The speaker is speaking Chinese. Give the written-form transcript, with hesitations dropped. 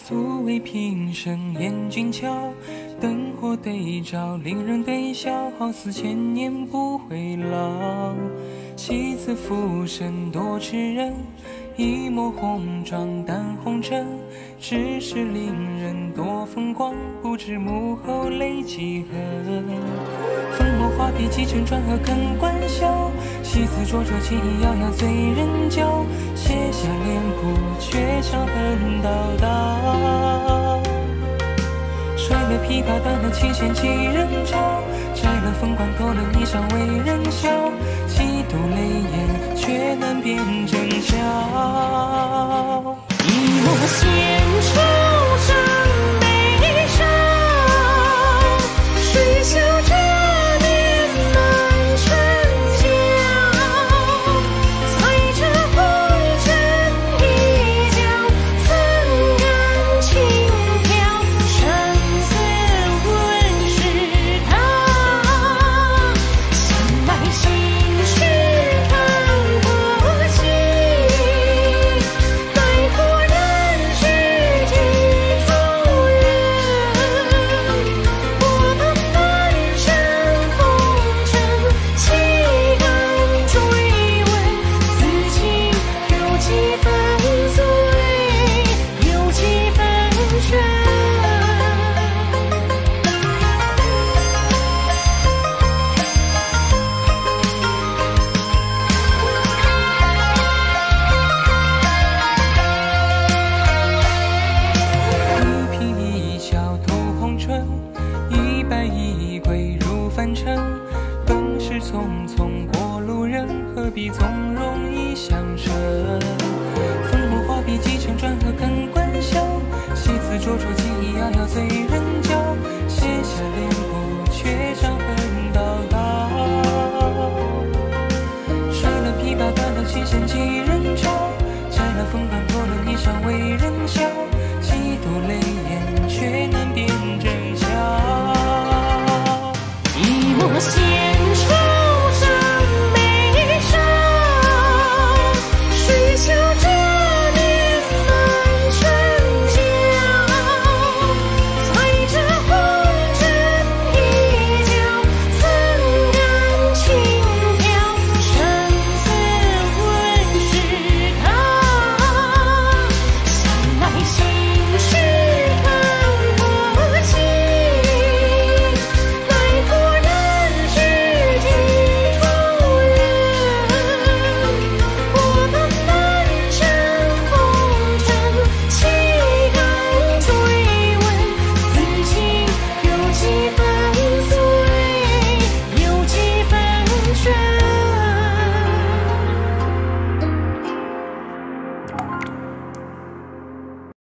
素未平生厌俊俏，灯火对照，令人对笑，好似千年不会老。戏子浮生多痴人，一抹红妆淡红尘，只是令人多风光，不知幕后泪几痕。风墨画笔几成转和肯管笑，戏子灼灼情意遥遥醉人娇，写下脸谱却伤痕道道。甩了琵琶断了琴弦几人潮，摘了凤冠脱了衣裳为人笑，几度泪眼却难辨真假。 一抹闲愁伤悲伤，谁笑这年满城江？裁折红尘一角，怎敢轻飘？生死问世堂，想来心事看不清，奈何人世几重人？我等半生风尘，岂敢追问？此情有几分醉，有几分真。 一颦一笑透红尘，一拜一归入凡尘。本是匆匆过路人，何必纵容易相生？风墨画笔几成转和肯管笑，戏子灼灼情意遥遥醉人娇，写下脸谱却伤痕道道。甩了琵琶断了琴弦几人潮，摘了凤冠脱了衣裳为人笑，几度泪眼却难辨真假。 一抹闲